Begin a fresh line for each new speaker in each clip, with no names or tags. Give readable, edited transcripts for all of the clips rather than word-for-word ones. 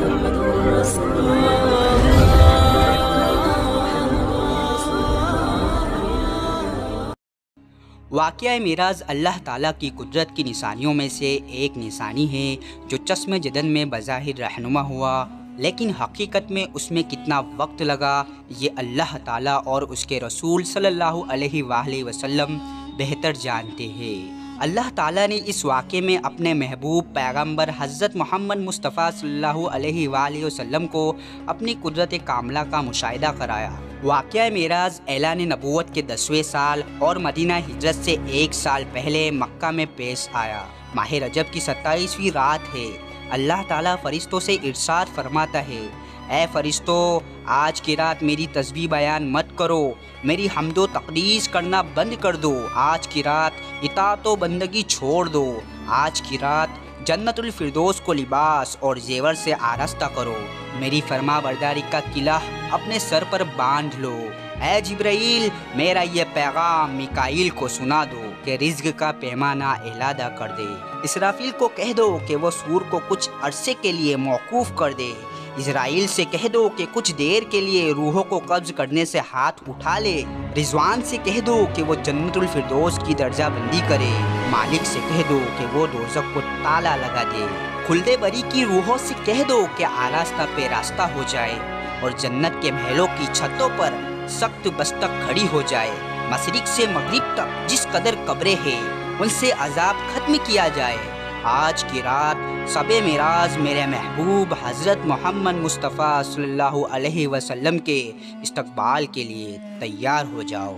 واقعہ معراج اللہ تعالیٰ کی قدرت کی نشانیوں میں سے ایک نشانی ہے جو چشم جدن میں بظاہر رہنما ہوا، لیکن حقیقت میں اس میں کتنا وقت لگا یہ اللہ تعالیٰ اور اس کے رسول صلی اللہ علیہ وآلہ وسلم بہتر جانتے ہیں۔ اللہ تعالیٰ نے اس واقعے میں اپنے محبوب پیغمبر حضرت محمد مصطفیٰ صلی اللہ علیہ وآلہ وسلم کو اپنی قدرت کاملہ کا مشاہدہ کرایا۔ واقعہ معراج اعلان نبوت کے 10ویں سال اور مدینہ ہجرت سے 1 سال پہلے مکہ میں پیش آیا۔ ماہ رجب کی 27ویں رات ہے۔ اللہ تعالیٰ فرشتوں سے ارشاد فرماتا ہے، اے فرشتو، آج کی رات میری تسبیح بیان مت کرو، میری حمد و تقدیس کرنا بند کر دو، آج کی رات اطاعت و بندگی چھوڑ دو، آج کی رات جنت الفردوس کو لباس اور زیور سے آراستہ کرو، میری فرما برداری کا قلعہ اپنے سر پر باندھ لو۔ اے جبرائیل، میرا یہ پیغام میکائیل کو سنا دو کہ رزق کا پیمانہ اعلادہ کر دے۔ اسرافیل کو کہہ دو کہ وہ سور کو کچھ عرصے کے لیے موقوف کر دے۔ اسرائیل سے کہہ دو کہ کچھ دیر کے لیے روحوں کو قبض کرنے سے ہاتھ اٹھا لے۔ رضوان سے کہہ دو کہ وہ جنت الفردوس کی درجہ بندی کرے۔ مالک سے کہہ دو کہ وہ دوزخ کو تالا لگا دے۔ خلد بری کی روحوں سے کہہ دو کہ آراستہ پہ راستہ ہو جائے اور جنت کے محلوں کی چھتوں پر سخت بستک کھڑی ہو جائے۔ مشرق سے مغرب تک جس قدر قبریں ہیں ان سے عذاب ختم کیا جائے۔ آج کی رات شب معراج میرے محبوب حضرت محمد مصطفیٰ صلی اللہ علیہ وسلم کے استقبال کے لیے تیار ہو جاؤ۔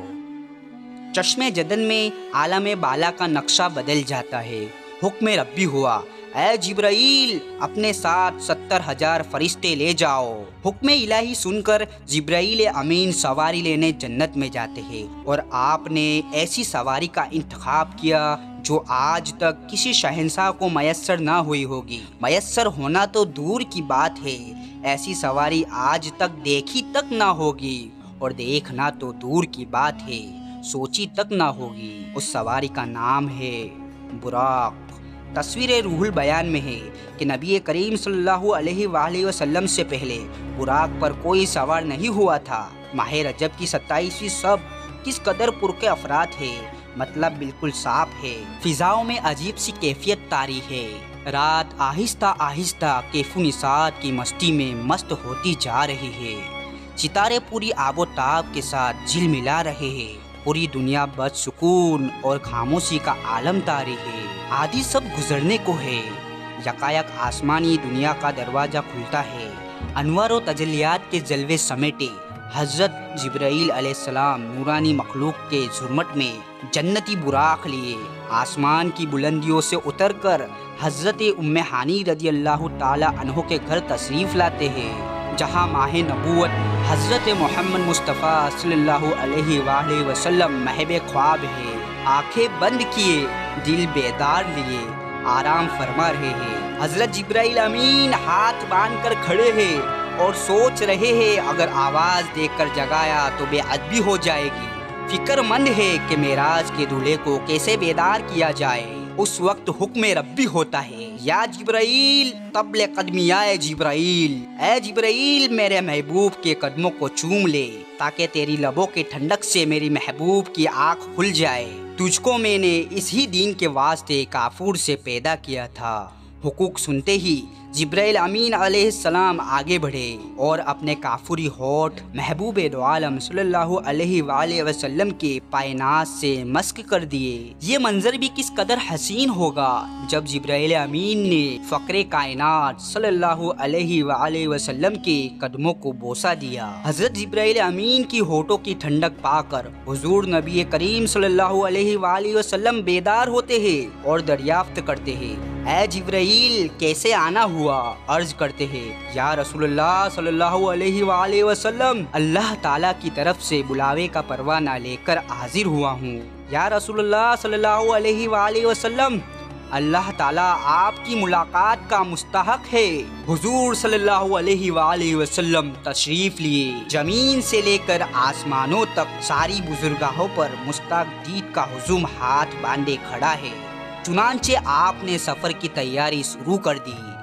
چشم جدن میں عالم بالا کا نقشہ بدل جاتا ہے۔ حکم ربی ہوا، اے جبرائیل، اپنے ساتھ 70,000 فرشتے لے جاؤ۔ حکم الہی سن کر جبرائیل امین سواری لینے جنت میں جاتے ہیں، اور آپ نے ایسی سواری کا انتخاب کیا جو آج تک کسی شہنشاہ کو میسر نہ ہوئی ہوگی۔ میسر ہونا تو دور کی بات ہے، ایسی سواری آج تک دیکھی تک نہ ہوگی، اور دیکھنا تو دور کی بات ہے، سوچی تک نہ ہوگی۔ اس سواری کا نام ہے براق۔ تصویر روح البیان میں ہے کہ نبی کریم صلی اللہ علیہ وآلہ وسلم سے پہلے براق پر کوئی سوار نہیں ہوا تھا۔ ماہ رجب کی 27ویں شب کس قدر پرکے افراد ہے، مطلب بالکل صاف ہے۔ فضاؤں میں عجیب سی کیفیت طاری ہے۔ رات آہستہ آہستہ کیف و نشاط کی مستی میں مست ہوتی جا رہی ہے۔ ستارے پوری آب و تاب کے ساتھ جھلملا رہے ہیں۔ پوری دنیا بد سکون اور خاموشی کا عالم طاری ہے۔ آدھی سب گزرنے کو ہے۔ یکایک آسمانی دنیا کا دروازہ کھلتا ہے۔ انوار و تجلیات کے جلوے سمیٹے حضرت جبرائیل علیہ السلام نورانی مخلوق کے جھرمٹ میں جنتی براق لیے آسمان کی بلندیوں سے اتر کر حضرت ام ہانی رضی اللہ تعالی عنہ کے گھر تشریف لاتے ہیں، جہاں ماہ نبوت حضرت محمد مصطفیٰ صلی اللہ علیہ وآلہ وسلم محب خواب ہے۔ آنکھیں بند کیے، دل بیدار لیے آرام فرما رہے ہیں۔ حضرت جبرائیل امین ہاتھ باندھ کر کھڑے ہیں اور سوچ رہے ہیں اگر آواز دے کر جگایا تو بے ادبی ہو جائے گی۔ فکر مند ہے کہ معراج کے دولہے کو کیسے بیدار کیا جائے۔ اس وقت حکم ربی ہوتا ہے، یا جبرائیل طبل قدمی، اے جبرائیل، اے جبرائیل میرے محبوب کے قدموں کو چوم لے تاکہ تیری لبوں کے ٹھنڈک سے میری محبوب کی آنکھ کھل جائے۔ تجھ کو میں نے اسی دین کے واسطے کافور سے پیدا کیا تھا۔ حقوق سنتے ہی جبرائیل امین علیہ السلام آگے بڑھے اور اپنے کافری ہونٹ محبوب دو عالم صلی اللہ علیہ وآلہ وسلم کے پائے سے مسک کر دیے۔ یہ منظر بھی کس قدر حسین ہوگا جب جبرائیل امین نے فقر کائنات صلی اللہ علیہ وآلہ وسلم کے قدموں کو بوسہ دیا۔ حضرت جبرائیل امین کی ہونٹوں کی ٹھنڈک پا کر حضور نبی کریم صلی اللہ علیہ وآلہ وسلم بیدار ہوتے ہیں اور دریافت کرتے ہیں، اے جبرائیل کیسے آنا ہوا؟ عرض کرتے ہیں، یا رسول اللہ صلی اللہ علیہ وآلہ وسلم، اللہ تعالیٰ کی طرف سے بلاوے کا پروانہ لے کر حاضر ہوا ہوں۔ یا رسول اللہ صلی اللہ علیہ وآلہ وسلم، اللہ تعالیٰ آپ کی ملاقات کا مستحق ہے۔ حضور صلی اللہ علیہ وآلہ وسلم تشریف لیے۔ زمین سے لے کر آسمانوں تک ساری بزرگاہوں پر مشتاق دید کا ہجوم ہاتھ باندھے کھڑا ہے۔ چنانچہ آپ نے سفر کی تیاری شروع کر دی۔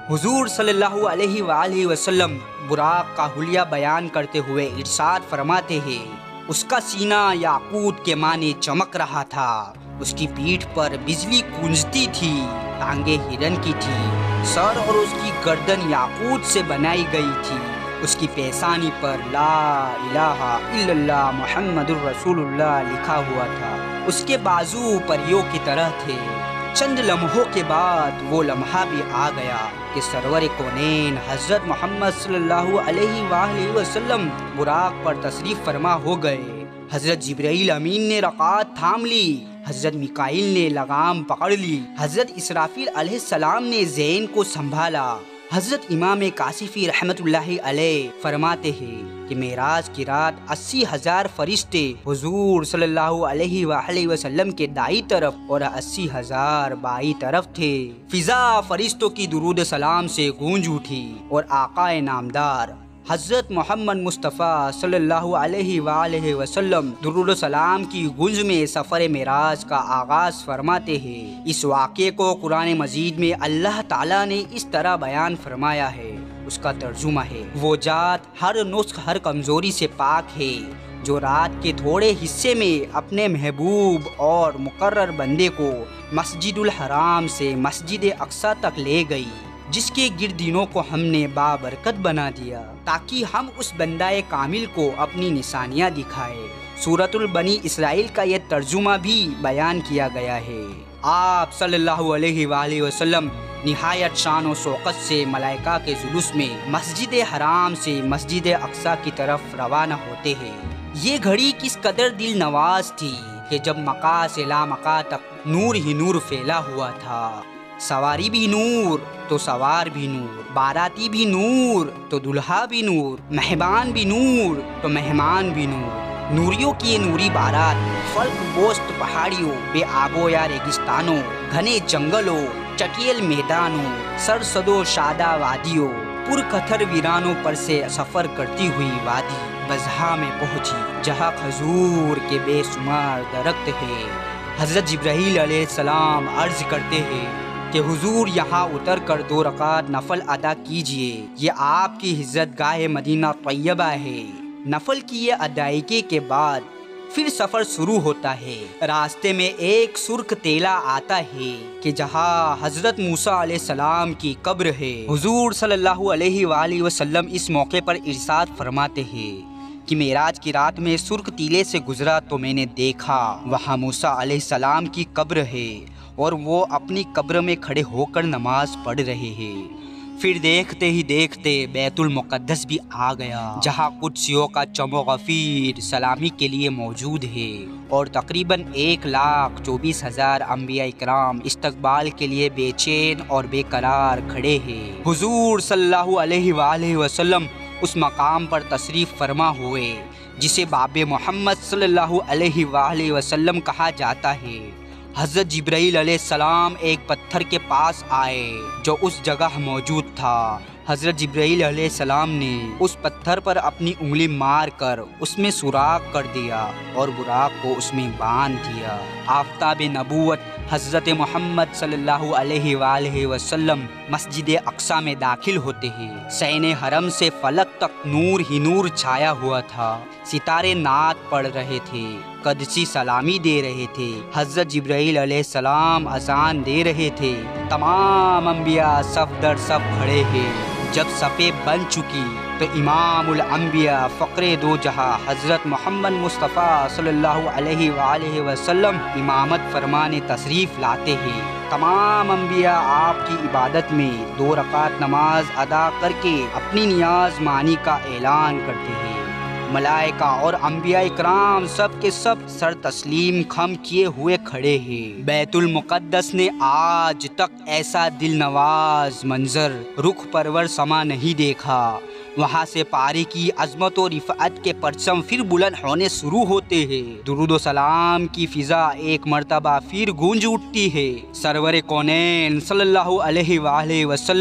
حضور صلی اللہ علیہ وآلہ وسلم براق کا حلیہ بیان کرتے ہوئے ارشاد فرماتے ہیں، اس کا سینہ یاقوت کے معنی چمک رہا تھا، اس کی پیٹھ پر بجلی گونجتی تھی، ٹانگیں ہرن کی تھی، سر اور اس کی گردن یاقوت سے بنائی گئی تھی، اس کی پیشانی پر لا الہ الا اللہ محمد الرسول اللہ لکھا ہوا تھا، اس کے بازو پریوں کی طرح تھے۔ چند لمحوں کے بعد وہ لمحہ بھی آ گیا کہ سرور کونین حضرت محمد صلی اللہ علیہ وآلہ وسلم براق پر تشریف فرما ہو گئے۔ حضرت جبرائیل امین نے رکعت تھام لی، حضرت میکائیل نے لگام پکڑ لی، حضرت اسرافیل علیہ السلام نے زین کو سنبھالا۔ حضرت امام کاشفی رحمت اللہ علیہ فرماتے ہیں کہ معراج کی رات 80,000 فرشتے حضور صلی اللہ علیہ وآلہ وسلم کے دائیں طرف اور 80,000 بائیں طرف تھے۔ فضا فرشتوں کی درود سلام سے گونج اٹھی اور آقا نامدار حضرت محمد مصطفیٰ صلی اللہ علیہ وآلہ وسلم درود و سلام کی گونج میں سفر معراج کا آغاز فرماتے ہیں۔ اس واقعے کو قرآن مجید میں اللہ تعالیٰ نے اس طرح بیان فرمایا ہے، اس کا ترجمہ ہے، وہ ذات ہر نقص ہر کمزوری سے پاک ہے جو رات کے تھوڑے حصے میں اپنے محبوب اور مقرر بندے کو مسجد الحرام سے مسجد اقصی تک لے گئی، جس کے گردینوں کو ہم نے بابرکت بنا دیا تاکہ ہم اس بندہ کامل کو اپنی نشانیاں دکھائے۔ سورۃ البنی اسرائیل کا یہ ترجمہ بھی بیان کیا گیا ہے۔ آپ صلی اللہ علیہ وآلہ وسلم نہایت شان و شوقت سے ملائکہ کے جلوس میں مسجد حرام سے مسجد اقصی کی طرف روانہ ہوتے ہیں۔ یہ گھڑی کس قدر دل نواز تھی کہ جب مکہ سے لامکہ تک نور ہی نور پھیلا ہوا تھا، سواری بھی نور تو سوار بھی نور، باراتی بھی نور تو دلہا بھی نور، مہمان بھی نور تو مہمان بھی نور، نوریوں کی نوری بارات، فلک بوست پہاڑیوں، بے آبو یا ریگستانوں، گھنے جنگلوں، چٹیل میدانوں، سرسد و شادہ وادیوں، پرکھتر ویرانوں پر سے سفر کرتی ہوئی وادی بزہا میں پہنچی، جہاں کھجور کے بے شمار درخت ہیں۔ حضرت جبرائیل علیہ السلام عرض کرتے ہیں کہ حضور یہاں اتر کر 2 رکعت نفل ادا کیجئے، یہ آپ کی عزت گاہ مدینہ طیبہ ہے۔ نفل کی یہ ادائیگی کے بعد پھر سفر شروع ہوتا ہے۔ راستے میں ایک سرخ تیلا آتا ہے کہ جہاں حضرت موسیٰ علیہ السلام کی قبر ہے۔ حضور صلی اللہ علیہ وآلہ وسلم اس موقع پر ارشاد فرماتے ہیں کہ معراج کی رات میں سرخ تیلے سے گزرا تو میں نے دیکھا وہاں موسیٰ علیہ السلام کی قبر ہے اور وہ اپنی قبر میں کھڑے ہو کر نماز پڑھ رہے ہیں۔ پھر دیکھتے ہی دیکھتے بیت المقدس بھی آ گیا، جہاں قدسیوں کا چم و غفیر سلامی کے لیے موجود ہے اور تقریباً 1,24,000 انبیاء اکرام استقبال کے لیے بے چین اور بے قرار کھڑے ہیں۔ حضور صلی اللہ علیہ وآلہ وسلم اس مقام پر تشریف فرما ہوئے جسے باب محمد صلی اللہ علیہ وآلہ وسلم کہا جاتا ہے۔ حضرت جبرائیل علیہ السلام ایک پتھر کے پاس آئے جو اس جگہ موجود تھا۔ حضرت جبرائیل علیہ السلام نے اس پتھر پر اپنی انگلی مار کر اس میں سوراخ کر دیا اور براق کو اس میں باندھ دیا۔ آفتاب نبوت حضرت محمد صلی اللہ علیہ وآلہ وسلم مسجد اقصی میں داخل ہوتے ہیں۔ شین حرم سے فلک تک نور ہی نور چھایا ہوا تھا، ستارے نعت پڑھ رہے تھے، قدسی سلامی دے رہے تھے، حضرت جبرائیل علیہ السلام اذان دے رہے تھے، تمام انبیاء صف در صف کھڑے ہیں۔ جب صفیں بن چکی تو امام الانبیاء فقر دو جہاں حضرت محمد مصطفیٰ صلی اللہ علیہ وآلہ وسلم امامت فرمانے تشریف لاتے ہیں۔ تمام انبیاء آپ کی عبادت میں 2 رکعت نماز ادا کر کے اپنی نیاز مانی کا اعلان کرتے ہیں۔ ملائکہ اور انبیاء اکرام سب کے سب سر تسلیم خم کیے ہوئے کھڑے ہیں۔ بیت المقدس نے آج تک ایسا دل نواز منظر رخ پرور سما نہیں دیکھا۔ وہاں سے پارے کی عظمت و رفعت کے پرچم پھر بلند ہونے شروع ہوتے ہیں۔ درود و سلام کی فضا ایک مرتبہ پھر گونج اٹھتی ہے۔ سرور کونین صلی اللہ علیہ وآلہ وسلم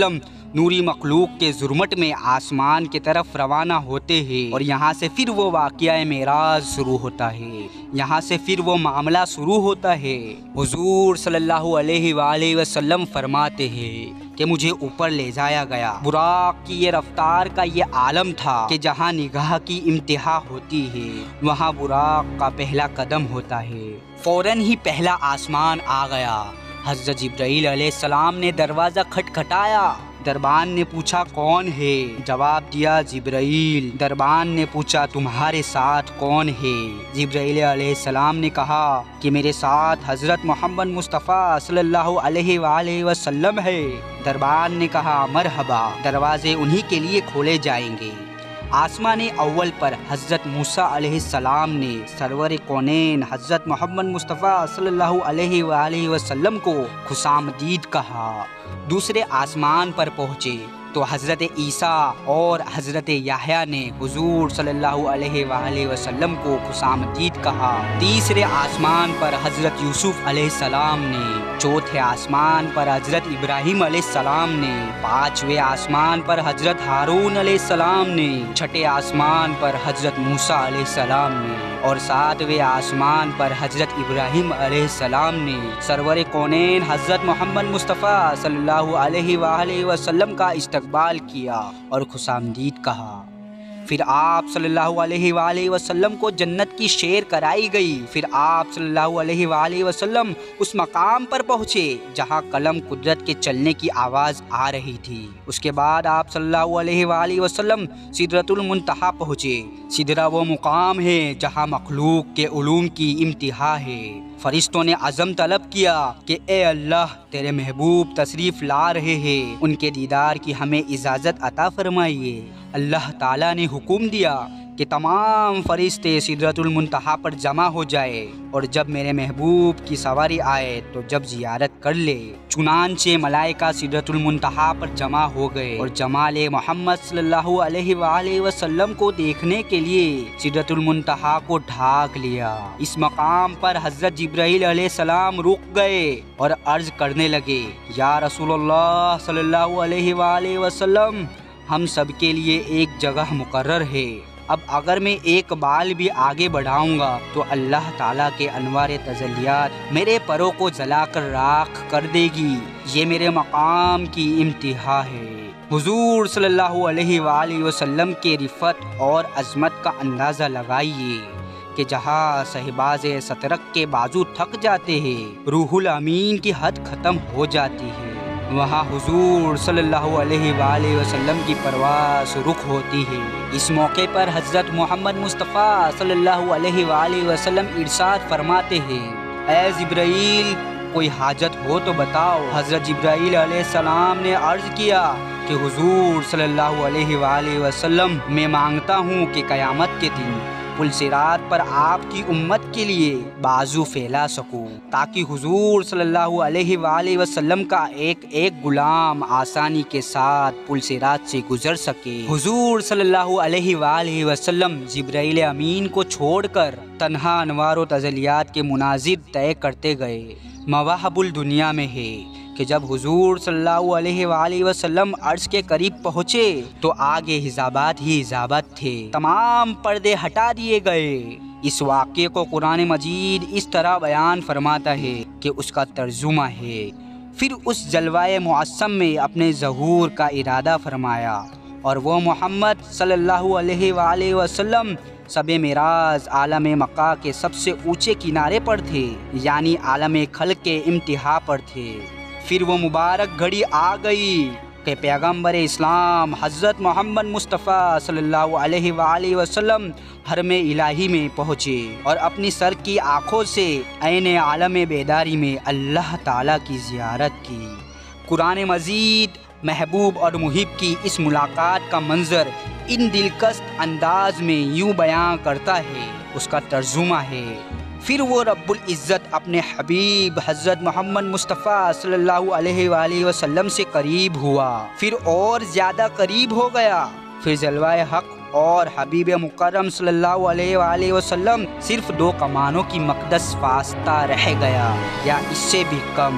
نوری مخلوق کے ظلمت میں آسمان کی طرف روانہ ہوتے ہیں اور یہاں سے پھر وہ واقعہ معراج شروع ہوتا ہے، یہاں سے پھر وہ معاملہ شروع ہوتا ہے۔ حضور صلی اللہ علیہ وآلہ وسلم فرماتے ہیں کہ مجھے اوپر لے جایا گیا۔ براق کی یہ رفتار کا یہ عالم تھا کہ جہاں نگاہ کی انتہا ہوتی ہے وہاں براق کا پہلا قدم ہوتا ہے۔ فوراً ہی پہلا آسمان آ گیا۔ حضرت جبرائیل علیہ السلام نے دروازہ کھٹکھٹایا۔ دربان نے پوچھا کون ہے؟ جواب دیا جبرائیل۔ دربان نے پوچھا تمہارے ساتھ کون ہے؟ جبرائیل علیہ السلام نے کہا کہ میرے ساتھ حضرت محمد مصطفیٰ صلی اللہ علیہ وآلہ وسلم ہے۔ دربان نے کہا مرحبا، دروازے انہی کے لیے کھولے جائیں گے۔ آسمان اول پر حضرت موسیٰ علیہ السلام نے سرور کونین حضرت محمد مصطفیٰ صلی اللہ علیہ وآلہ وسلم کو خوش آمدید کہا۔ دوسرے آسمان پر پہنچے تو حضرت عیسیٰ اور حضرت یحییٰ نے حضور صلی اللہ علیہ وآلہ وسلم کو خوش آمدید کہا۔ تیسرے آسمان پر حضرت یوسف علیہ السلام نے، چوتھے آسمان پر حضرت ابراہیم علیہ السلام نے، پانچویں آسمان پر حضرت ہارون علیہ السلام نے، چھٹے آسمان پر حضرت موسیٰ علیہ السلام نے اور ساتویں آسمان پر حضرت ابراہیم علیہ السلام نے سرور کونین حضرت محمد مصطفیٰ صلی اللہ علیہ وآلہ وسلم کا استقبال کیا اور خوش آمدید کہا۔ پھر آپ صلی اللہ علیہ وآلہ وسلم کو جنت کی سیر کرائی گئی۔ پھر آپ صلی اللہ علیہ وآلہ وسلم اس مقام پر پہنچے جہاں قلم قدرت کے چلنے کی آواز آ رہی تھی۔ اس کے بعد آپ صلی اللہ علیہ وآلہ وسلم سدرۃ المنتہا پہنچے۔ سدرہ وہ مقام ہے جہاں مخلوق کے علوم کی انتہا ہے۔ فرشتوں نے عزم طلب کیا کہ اے اللہ تیرے محبوب تشریف لا رہے ہیں، ان کے دیدار کی ہمیں اجازت عطا فرمائیے۔ اللہ تعالیٰ نے حکم دیا کہ تمام فرشتے سدرۃ المنتہا پر جمع ہو جائے اور جب میرے محبوب کی سواری آئے تو جب زیارت کر لے۔ چنانچہ ملائکہ سدرۃ المنتہا پر جمع ہو گئے اور جمال محمد صلی اللہ علیہ وآلہ وسلم کو دیکھنے کے لیے سدرۃ المنتہا کو ڈھانک لیا۔ اس مقام پر حضرت جبرائیل علیہ السلام رک گئے اور عرض کرنے لگے یا رسول اللہ صلی اللہ علیہ وآلہ وسلم، ہم سب کے لیے ایک جگہ مقرر ہے، اب اگر میں ایک بال بھی آگے بڑھاؤں گا تو اللہ تعالیٰ کے انوار تجلیات میرے پروں کو جلا کر راکھ کر دے گی، یہ میرے مقام کی انتہا ہے۔ حضور صلی اللہ علیہ وآلہ وسلم کے رفعت اور عظمت کا اندازہ لگائیے کہ جہاں صحباز سترک کے بازو تھک جاتے ہیں، روح الامین کی حد ختم ہو جاتی ہے، وہاں حضور صلی اللہ علیہ وآلہ وسلم کی پرواز رخ ہوتی ہے۔ اس موقع پر حضرت محمد مصطفیٰ صلی اللہ علیہ وآلہ وسلم ارشاد فرماتے ہیں اے جبرائیل کوئی حاجت ہو تو بتاؤ۔ حضرت جبرائیل علیہ السلام نے عرض کیا کہ حضور صلی اللہ علیہ وآلہ وسلم میں مانگتا ہوں کہ قیامت کے دن پل صراط پر آپ کی امت کے لیے بازو پھیلا سکوں تاکہ حضور صلی اللہ علیہ وآلہ وسلم کا ایک ایک غلام آسانی کے ساتھ پل صراط سے گزر سکے۔ حضور صلی اللہ علیہ وآلہ وسلم جبرائیل امین کو چھوڑ کر تنہا انوار و تجلیات کے مناظر طے کرتے گئے۔ مواہب الدنیا میں ہے کہ جب حضور صلی اللہ علیہ وآلہ وسلم عرش کے قریب پہنچے تو آگے حجابات ہی حجابات تھے، تمام پردے ہٹا دیے گئے۔ اس واقعے کو قرآن مجید اس طرح بیان فرماتا ہے کہ اس کا ترجمہ ہے پھر اس جلوہ معصم میں اپنے ظہور کا ارادہ فرمایا اور وہ محمد صلی اللہ علیہ وآلہ وسلم شب معراج عالم مکہ کے سب سے اونچے کنارے پر تھے، یعنی عالم خلق کے انتہا پر تھے۔ پھر وہ مبارک گھڑی آ گئی کہ پیغمبر اسلام حضرت محمد مصطفیٰ صلی اللہ علیہ وآلہ وسلم حرم الہی میں پہنچے اور اپنی سر کی آنکھوں سے عین عالم بیداری میں اللہ تعالیٰ کی زیارت کی۔ قرآن مجید محبوب اور محب کی اس ملاقات کا منظر ان دلکش انداز میں یوں بیان کرتا ہے، اس کا ترجمہ ہے پھر وہ رب العزت اپنے حبیب حضرت محمد مصطفیٰ صلی اللہ علیہ وآلہ وسلم سے قریب ہوا، پھر اور زیادہ قریب ہو گیا، پھر جلوہ حق اور حبیب مکرم صلی اللہ علیہ وآلہ وسلم صرف 2 کمانوں کی مقدس واسطہ رہ گیا یا اس سے بھی کم۔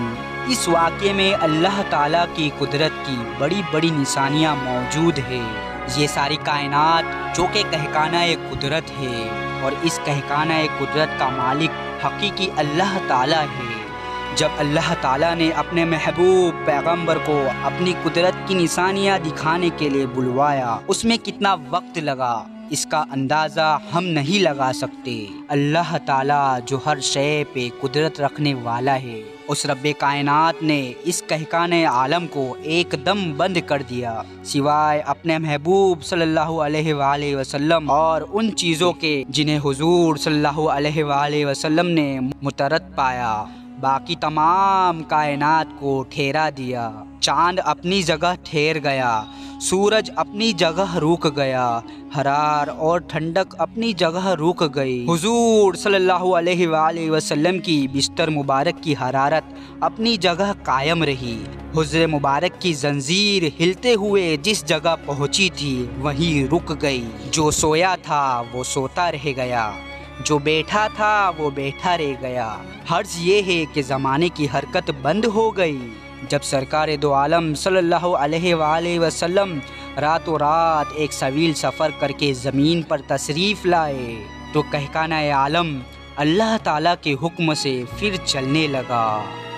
اس واقعے میں اللہ تعالیٰ کی قدرت کی بڑی بڑی نشانیاں موجود ہیں۔ یہ ساری کائنات جو کہ کہکانہ قدرت ہے اور اس کہکانہ قدرت کا مالک حقیقی اللہ تعالیٰ ہے۔ جب اللہ تعالیٰ نے اپنے محبوب پیغمبر کو اپنی قدرت کی نشانیاں دکھانے کے لیے بلوایا، اس میں کتنا وقت لگا اس کا اندازہ ہم نہیں لگا سکتے۔ اللہ تعالیٰ جو ہر شے پہ قدرت رکھنے والا ہے، اس رب کائنات نے اس کہکانہ عالم کو ایک دم بند کر دیا، سوائے اپنے محبوب صلی اللہ علیہ وآلہ وسلم اور ان چیزوں کے جنہیں حضور صلی اللہ علیہ وآلہ وسلم نے مترد پایا۔ باقی تمام کائنات کو ٹھہرا دیا۔ چاند اپنی جگہ ٹھہر گیا، سورج اپنی جگہ رک گیا، حرار اور ٹھنڈک اپنی جگہ رک گئی۔ حضور صلی اللہ علیہ وآلہ وسلم کی بستر مبارک کی حرارت اپنی جگہ قائم رہی۔ حضر مبارک کی زنجیر ہلتے ہوئے جس جگہ پہنچی تھی وہیں رک گئی۔ جو سویا تھا وہ سوتا رہ گیا، جو بیٹھا تھا وہ بیٹھا رہ گیا۔ حرض یہ ہے کہ زمانے کی حرکت بند ہو گئی۔ جب سرکار دو عالم صلی اللہ علیہ وآلہ وسلم راتوں رات ایک طویل سفر کر کے زمین پر تشریف لائے تو کہکانہ عالم اللہ تعالیٰ کے حکم سے پھر چلنے لگا۔